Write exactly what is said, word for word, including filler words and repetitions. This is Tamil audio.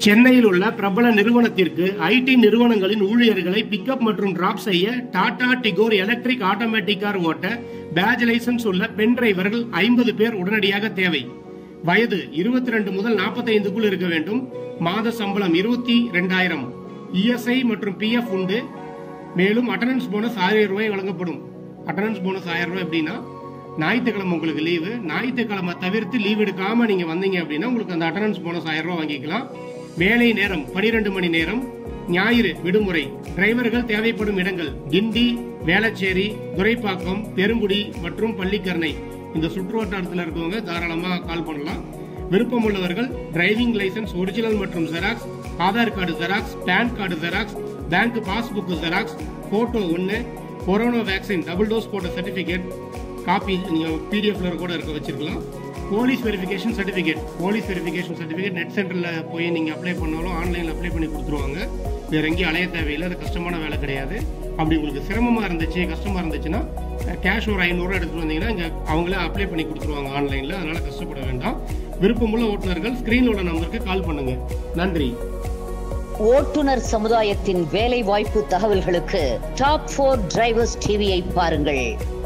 சென்னையில் உள்ள பிரபல நிறுவனத்திற்கு ஐடி நிறுவனங்களின் ஊழியர்களை பிக்கப் மற்றும் டிராப் செய்ய Tata Tigor electric automatic car ஓட்ட பேட்ஜ் லைசன்ஸ் உள்ள பெண் டிரைவர்கள் ஐம்பது பேர் உடனடியாக தேவை. வயது இருபத்தி ரெண்டு முதல் நாற்பத்தி ஐந்துக்குள் இருக்க வேண்டும். மாத சம்பளம் இருபத்தி ரெண்டாயிரம். இஎஸ்ஐ மற்றும் பிஎஃப் உண்டு. மேலும் அட்டண்டன்ஸ் போனஸ் ஆயிரம் ரூபாய் வழங்கப்படும். அட்டண்டன்ஸ் போனஸ் ஆயிரம் ரூபாய் எப்படின்னா, ஞாயிற்றுக்கிழமை உங்களுக்கு லீவு, ஞாயிற்றுக்கிழமை தவிர்த்து லீவ் எடுக்காம நீங்க வந்தீங்க அப்படின்னா உங்களுக்கு அந்த அட்டண்டன்ஸ் போனஸ் ஆயிரம் ரூபாய் வாங்கிக்கலாம். வேலை நேரம் பனிரெண்டு மணி நேரம். ஞாயிறு விடுமுறை. டிரைவர்கள் தேவைப்படும் இடங்கள் கிண்டி, வேளச்சேரி, துரைப்பாக்கம், பெருங்குடி மற்றும் பள்ளிக்கரணை. இந்த சுற்று வட்டாரத்தில் இருக்கவங்க தாராளமாக கால் பண்ணலாம். விருப்பம் உள்ளவர்கள் டிரைவிங் லைசன்ஸ் ஒரிஜினல் மற்றும் xerox, Aadhaar card xerox, PAN card xerox, bank passbook xerox, photo ஒன்று, கொரோனா வேக்சின் டபுள் டோஸ் போட்ட சர்டிபிகேட் காப்பி நீங்கள் பிடிஎஃப்ல கூட இருக்க வச்சிருக்கலாம். Police verification certificate police verification certificate net சென்டரில் போய் நீங்கள் அப்ளை பண்ணாலும் ஆன்லைனில் அப்ளை பண்ணி கொடுத்துருவாங்க. வேற எங்கேயும் அலைய தேவையில்லை. அது கஷ்டமான வேலை கிடையாது. அப்படி உங்களுக்கு சிரமமாக இருந்துச்சு, கஷ்டமாக இருந்துச்சுன்னா கேஷ் ஒரு ஐநூறுரூவா எடுத்துகிட்டு வந்தீங்கன்னா இங்கே அவங்களே அப்ளை பண்ணி கொடுத்துருவாங்க ஆன்லைனில். அதனால் கஷ்டப்பட வேண்டாம். விருப்பமுள்ள ஓட்டுநர்கள் ஸ்கிரீனோட நம்பருக்கு கால் பண்ணுங்க. நன்றி. ஓட்டுநர் சமுதாயத்தின் வேலை வாய்ப்பு தகவல்களுக்கு டாப் போர் டிரைவர்ஸ் டிவியை பாருங்கள்.